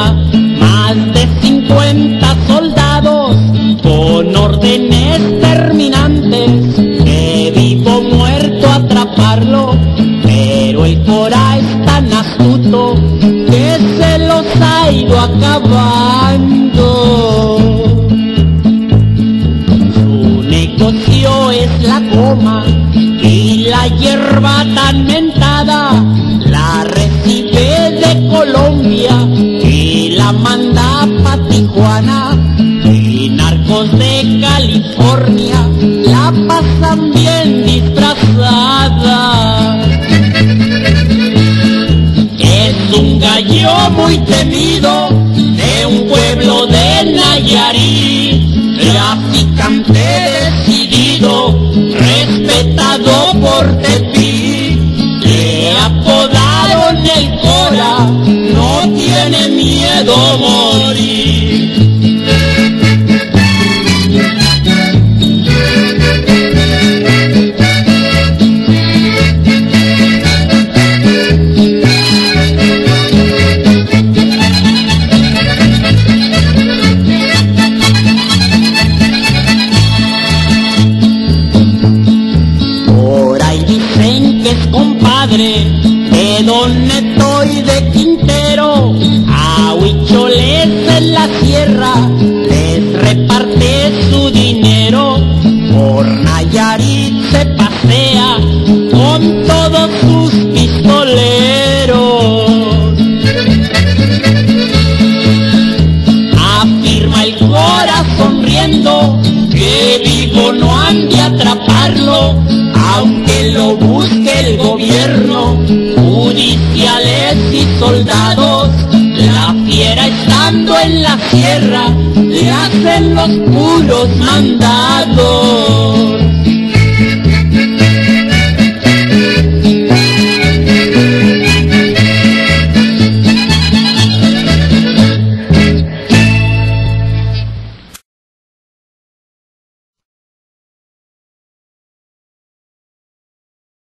Sonora, más de 50 soldados con órdenes terminantes, que vivo o muerto atraparlo, pero el Cora es tan astuto que se los ha ido acabando. Su negocio es la goma y la hierba tan mentada, la recibe de Colombia y la manda pa' Tijuana, y narcos de California la pasan bien disfrazada. Es un gallo muy temido de un pueblo de Nayarit, traficante decidido, respetado por Tepic. Le apodaron el Cora, no tiene miedo a morir. Compadre de Don Neto y de Quintero, a huicholes en la sierra les reparte su dinero. Por Nayarit se pasea con todos sus pistoleros. Afirma el Cora sonriendo que vivo no han de atraparlo, aunque lo busque el gobierno, judiciales y soldados. La fiera estando en la sierra le hacen los puros mandados.